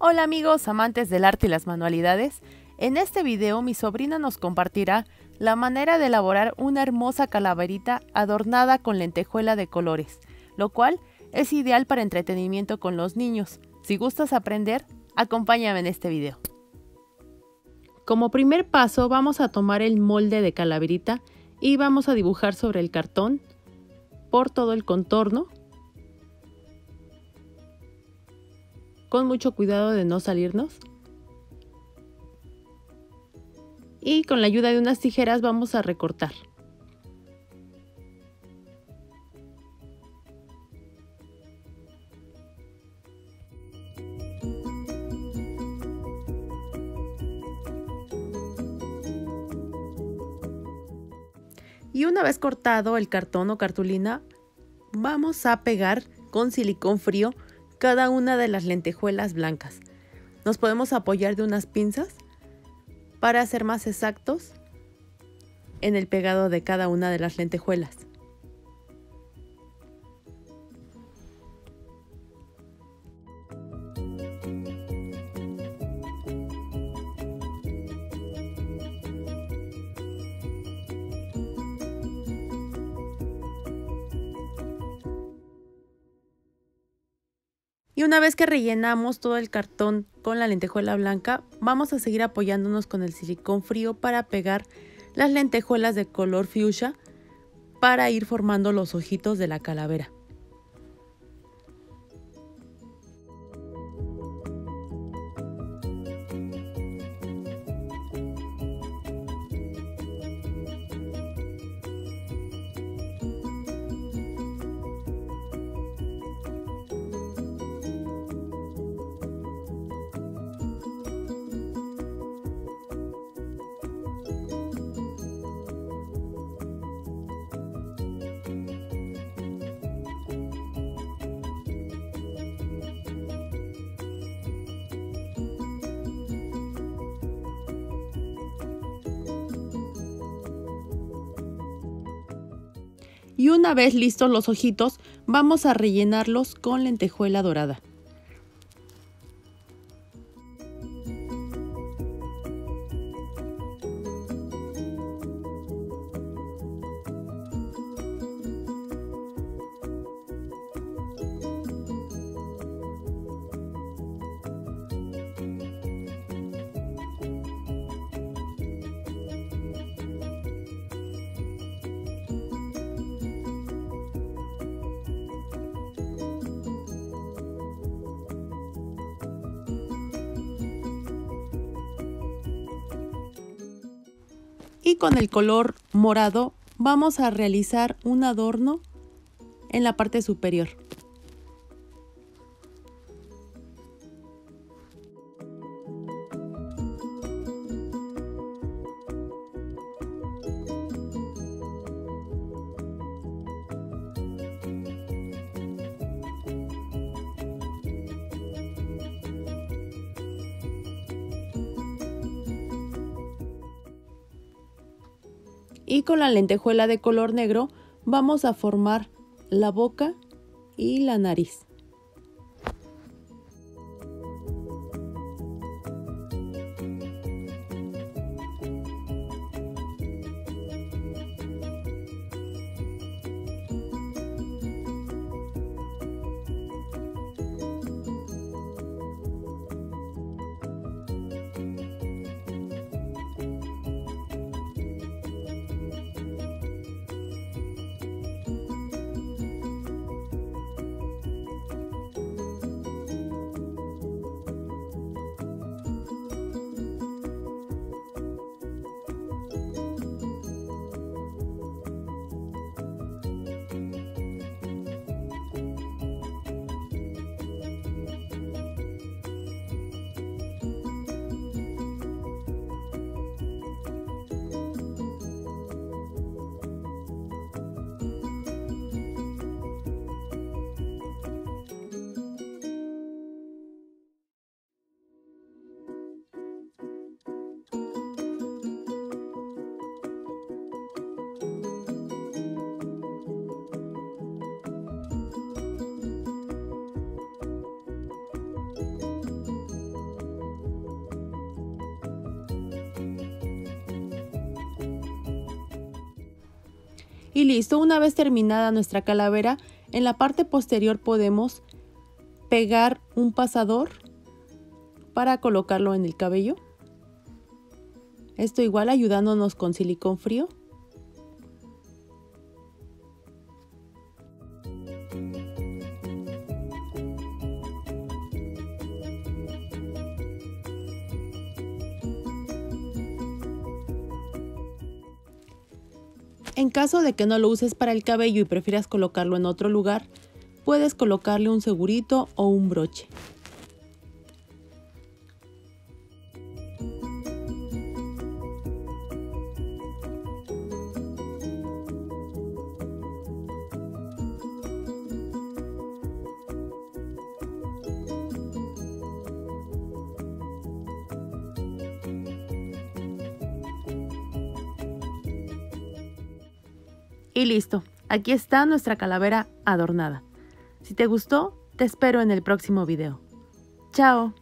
Hola amigos amantes del arte y las manualidades, en este video mi sobrina nos compartirá la manera de elaborar una hermosa calaverita adornada con lentejuela de colores, lo cual es ideal para entretenimiento con los niños. Si gustas aprender, acompáñame en este video. Como primer paso vamos a tomar el molde de calaverita y vamos a dibujar sobre el cartón por todo el contorno, con mucho cuidado de no salirnos. Y con la ayuda de unas tijeras vamos a recortar. Y una vez cortado el cartón o cartulina, vamos a pegar con silicón frío cada una de las lentejuelas blancas. Nos podemos apoyar de unas pinzas para ser más exactos en el pegado de cada una de las lentejuelas. Y una vez que rellenamos todo el cartón con la lentejuela blanca, vamos a seguir apoyándonos con el silicón frío para pegar las lentejuelas de color fuchsia para ir formando los ojitos de la calavera. Y una vez listos los ojitos, vamos a rellenarlos con lentejuela dorada. Y con el color morado vamos a realizar un adorno en la parte superior. Y con la lentejuela de color negro vamos a formar la boca y la nariz. Y listo, una vez terminada nuestra calavera, en la parte posterior podemos pegar un pasador para colocarlo en el cabello. Esto igual ayudándonos con silicón frío. En caso de que no lo uses para el cabello y prefieras colocarlo en otro lugar, puedes colocarle un segurito o un broche. Y listo, aquí está nuestra calavera adornada. Si te gustó, te espero en el próximo video. ¡Chao!